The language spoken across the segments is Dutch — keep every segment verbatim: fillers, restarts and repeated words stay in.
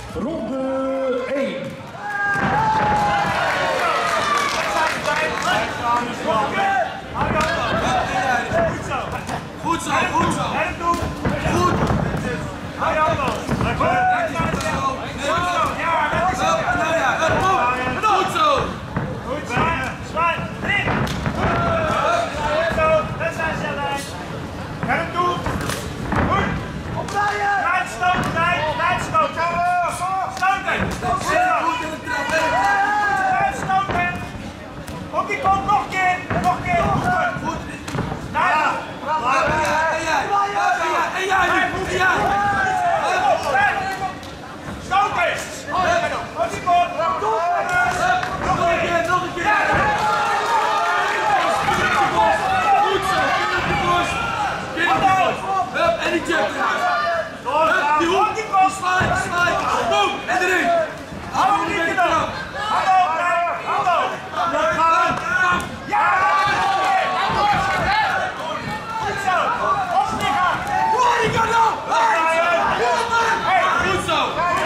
Ronde één. Goed zo, goed zo. Goed. Hou je hand op. Goed zo. Goed zo. Zwaan. Drie. Goed zo. Dat zijn ze alleen. Ga hem toe. Goed. Opdraaien. Laat stoten. Laat stoten. Stoten. Stoten. Laat stoten. Op die kant nog een keer. Nog een keer. Goed. Ja. En jij. En jij. En jij. Stoot eens! Op die kant! Nog een keer, nog een keer! Goed zo, kin op de borst! Kin op de borst! Hup, en die jump eruit! Hup, die hoek, die slide, slide! Boom, en erin! Hou hem niet in de trap! Hallo, hallo! Ja! Goed zo! Opsliggen! Waar die kan nou! Goed zo!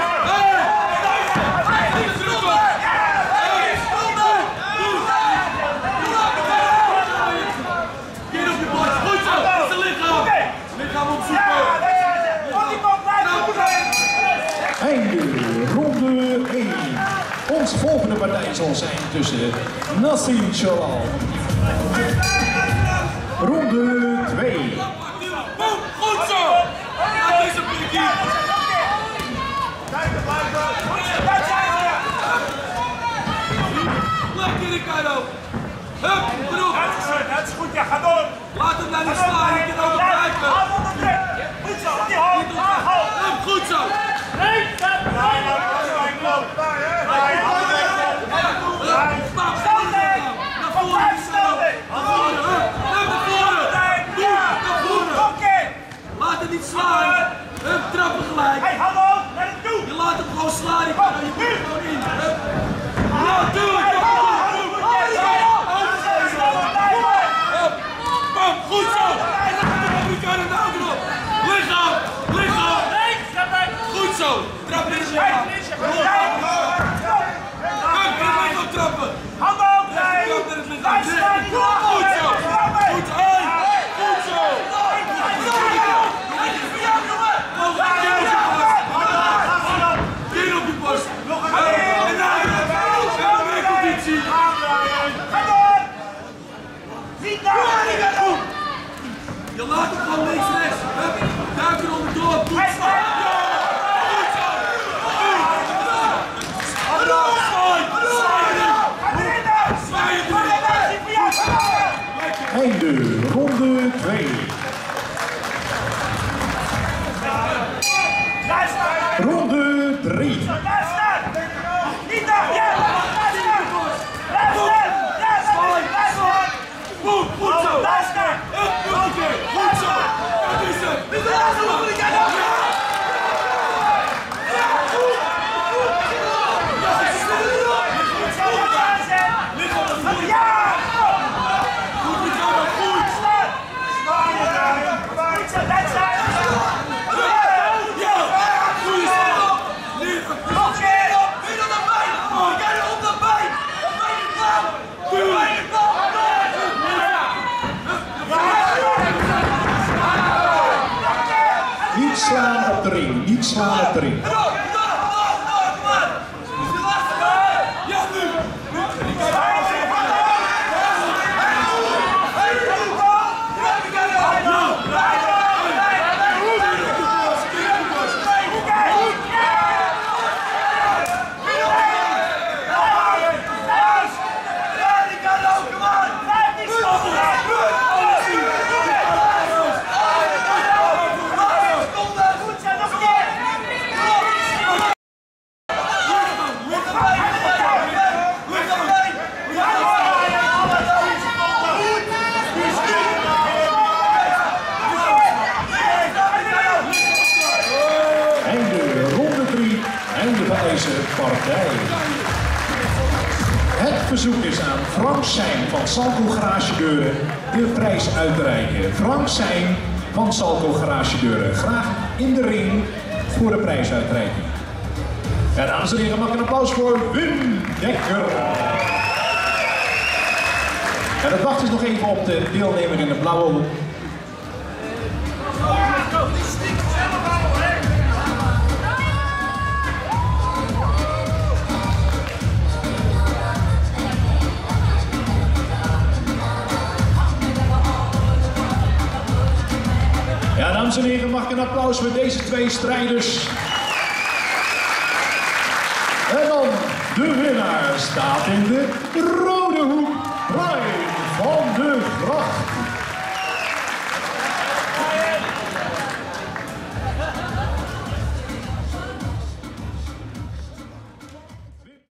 Einde ronde één. Onze volgende partij zal zijn tussen Nassim Jalal. Ronde twee. Goed zo! Dat is een pikkie! Dat zijn ze! Lekker Ricardo! Hup, erop! Dat is goed, ja, ga door! Laat hem naar die slaan, je kan ook blijven! Goed zo, op die hoofd! Hup, goed zo! Nee, stop! Nee, nou, ik loop! Nee, naar voren! Naar voren! Naar voren! Naar voren! Laat hem niet slaan! Hup, trappen gelijk! Hey, hallo! Naar hem toe! Je laat hem gewoon slaan, je kan er gewoon in! Hup! Ja, doe het! Bam, goed zo! En dan heb je er nou erop! Lichaam! Lichaam! Goed zo! Trap in zijn lichaam! Hup, je moet nog trappen! Handen op! Trap in het lichaam! Goed zo! Goed zo! Goed zo! Kin op je borst! En daar! En weer conditie! Je laat hem gewoon links rechts. Hup, duik er onderdoor. Goed zo. Goed zo. Zwaai erin. Einde ronde twee. Ronde drie. Niet daar! Ja! Boem, goed zo! Luister! Nog een keer! Goed zo! Dat is hem! Dit is de laatste ik aan jou! Ja! Goed! Ja! Goed zo! Lig op de voet! Ja! Goed, Ricardo! Goed! Goed zo! Dat zijn! Ja! Goeie slag! Nog een keer! Weer op de been! Kijk op de been! Op de klap! Doe het! Niet slaan op de ring, niet slaan op de ring. Ja, nu! partij. Het verzoek is aan Frank Zijn van Salco Garagedeuren de prijs uit te reiken. Frank Zijn van Salco Garagedeuren, graag in de ring voor de prijsuitreiking. Ja, dames en heren, mag ik een applaus voor Wim Dekker. En het wacht is nog even op de deelnemer in de blauwe. Ja, dames en heren, mag ik een applaus voor deze twee strijders. En dan de winnaar staat in de rode